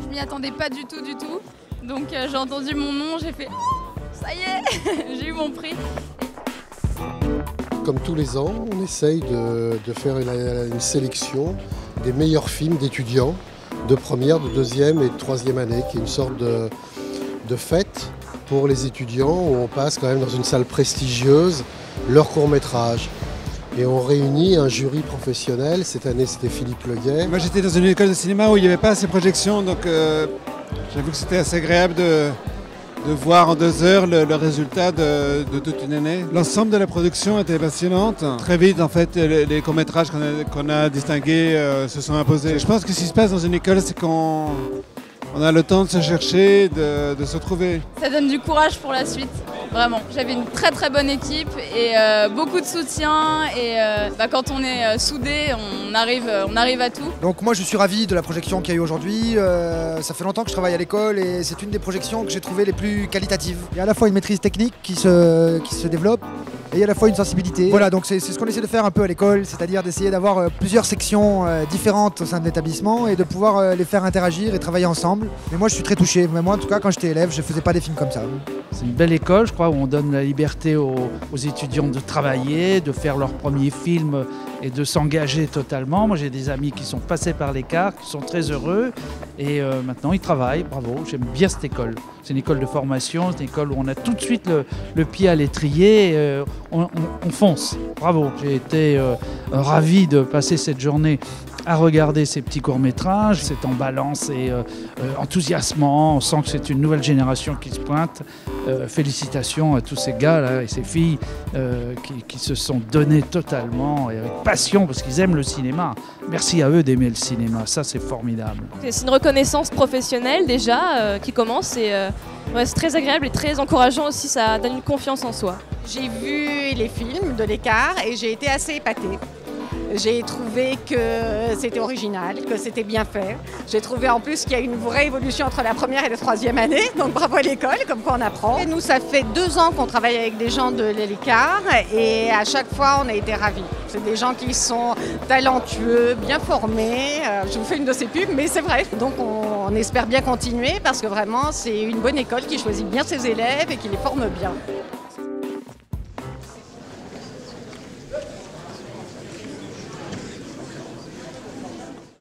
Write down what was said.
m'y attendais pas du tout. Donc j'ai entendu mon nom, j'ai fait oh, ça y est, j'ai eu mon prix. Comme tous les ans, on essaye de faire une sélection des meilleurs films d'étudiants de première, de deuxième et de troisième année, qui est une sorte de fête pour les étudiants où on passe quand même dans une salle prestigieuse leur court-métrage. Et on réunit un jury professionnel. Cette année, c'était Philippe Leguet. Moi, j'étais dans une école de cinéma où il n'y avait pas assez de projections, donc j'avoue que c'était assez agréable de voir en 2 heures le résultat de toute une année. L'ensemble de la production était passionnante. Très vite, en fait, les courts-métrages qu'on a distingués se sont imposés. Je pense que ce qui se passe dans une école, c'est qu'on a le temps de se chercher, de se trouver. Ça donne du courage pour la suite, vraiment. J'avais une très bonne équipe et beaucoup de soutien. Et quand on est soudés, on arrive à tout. Donc moi je suis ravi de la projection qu'il y a eu aujourd'hui. Ça fait longtemps que je travaille à l'école et c'est une des projections que j'ai trouvées les plus qualitatives. Il y a à la fois une maîtrise technique qui se développe et il y a à la fois une sensibilité. Voilà, donc c'est ce qu'on essaie de faire un peu à l'école, c'est-à-dire d'essayer d'avoir plusieurs sections différentes au sein de l'établissement et de pouvoir les faire interagir et travailler ensemble. Mais moi je suis très touché, mais moi en tout cas quand j'étais élève je faisais pas des films comme ça. C'est une belle école, je crois, où on donne la liberté aux étudiants de travailler, de faire leur premier film et de s'engager totalement. Moi j'ai des amis qui sont passés par l'écart, qui sont très heureux et maintenant ils travaillent, bravo, j'aime bien cette école. C'est une école de formation, c'est une école où on a tout de suite le pied à l'étrier, on fonce, bravo. J'ai été ravi de passer cette journée à regarder ces petits courts-métrages. C'est emballant, c'est enthousiasmant, on sent que c'est une nouvelle génération qui se pointe. Félicitations à tous ces gars là et ces filles qui se sont donnés totalement et avec passion parce qu'ils aiment le cinéma. Merci à eux d'aimer le cinéma, ça c'est formidable. C'est une reconnaissance professionnelle déjà qui commence et ouais, c'est très agréable et très encourageant aussi, ça donne une confiance en soi. J'ai vu les films de l'écart et j'ai été assez épatée. J'ai trouvé que c'était original, que c'était bien fait. J'ai trouvé en plus qu'il y a une vraie évolution entre la première et la troisième année, donc bravo à l'école, comme quoi on apprend. Et nous, ça fait 2 ans qu'on travaille avec des gens de l'écart et à chaque fois, on a été ravis. C'est des gens qui sont talentueux, bien formés. Je vous fais une de ces pubs, mais c'est vrai. Donc on espère bien continuer parce que vraiment, c'est une bonne école qui choisit bien ses élèves et qui les forme bien.